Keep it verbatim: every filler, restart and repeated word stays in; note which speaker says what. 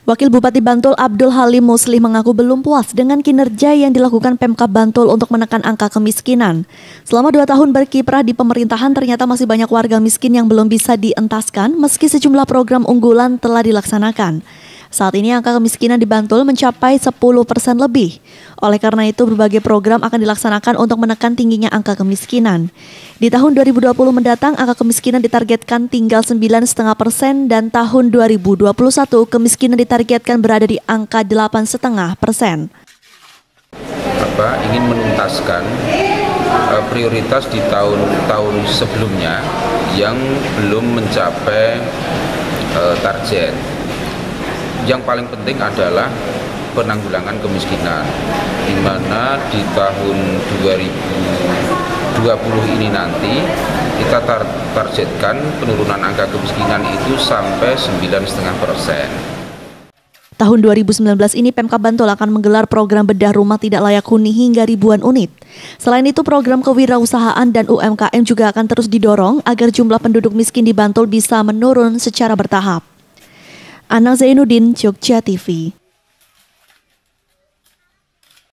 Speaker 1: Wakil Bupati Bantul Abdul Halim Muslih mengaku belum puas dengan kinerja yang dilakukan Pemkab Bantul untuk menekan angka kemiskinan. Selama dua tahun berkiprah di pemerintahan, ternyata masih banyak warga miskin yang belum bisa dientaskan meski sejumlah program unggulan telah dilaksanakan. Saat ini angka kemiskinan di Bantul mencapai sepuluh persen lebih. Oleh karena itu, berbagai program akan dilaksanakan untuk menekan tingginya angka kemiskinan. Di tahun dua ribu dua puluh mendatang, angka kemiskinan ditargetkan tinggal sembilan koma lima persen dan tahun dua ribu dua puluh satu kemiskinan ditargetkan berada di angka delapan koma lima persen.
Speaker 2: Apa, ingin menuntaskan uh, prioritas di tahun-tahun sebelumnya yang belum mencapai uh, target. Yang paling penting adalah penanggulangan kemiskinan, di mana di tahun dua ribu dua puluh ini nanti kita tar targetkan penurunan angka kemiskinan itu sampai sembilan koma lima persen.
Speaker 1: Tahun dua ribu sembilan belas ini Pemkab Bantul akan menggelar program bedah rumah tidak layak huni hingga ribuan unit. Selain itu, program kewirausahaan dan U M K M juga akan terus didorong agar jumlah penduduk miskin di Bantul bisa menurun secara bertahap. Ana Zainuddin, Jogja T V.